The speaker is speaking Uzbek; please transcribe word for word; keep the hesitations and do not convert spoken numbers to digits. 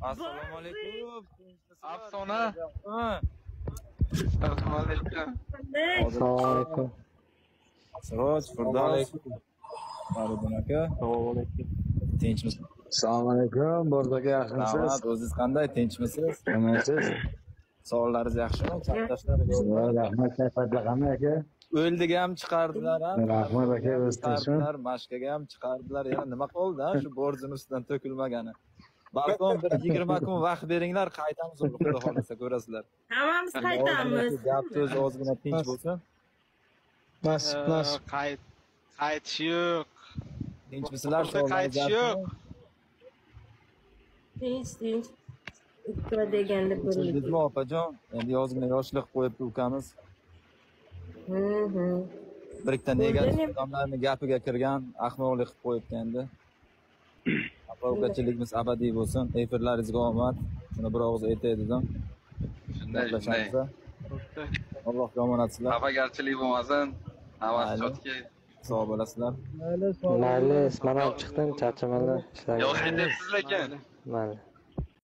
Assalomu alaykum. Afsona. Ha. Assalomu alaykum. Assalomu alaykum. Siroj, Firdaus. Faridun aka. Assalomu alaykum. Tinchmisiz? Assalomu alaykum. Bordoga yaxshimisiz? Rahmat, o'zingiz qanday? Tinchmisiz? Qanaqasiz? Savollaringiz yaxshimi? Chatdoshlaringiz Rahmat, kayfatlar qanday aka? o'ldiga ham chiqardilar ham. Rahmat aka, o'z tinchmi? Chiqardilar, mashkaga ham chiqardilar. Yana nima qoldi, shu borjini ustidan to'kilmagani. Balkon bir yigirma kun vaqt beringlar, qaytamiz, xudo xolasa ko'rasizlar. Hammamiz qaytamiz. Gap so'z ozgina tinch bo'lsin. Nasib, nasib. Qayt qaytish yo'q. Tinchmisizlar? Qaytish yo'q. Tinch, tinch. Ikkala deganda bo'ldi. Bizmi opajon? Endi yozgina yoshlik qo'yibdi ukamiz. Mhm. Bir ikkita negativ odamlarning gapiga kirgan, ahmoqlik qilib qo'yibdi endi. Aka-ukachiligimiz abadiy bo'lsin. Efirlaringizga omad. Shuni bir og'iz aytay dedim. Shunday, shunday. Allohga omonatsizlar. Xafagarchilik bo'lmasin. Havas chotga. Sog' bo'lasizlar. Mayli, isman olib chiqdim, charchamanlar. Yo'q, aytyapsiz lekin. Mayli.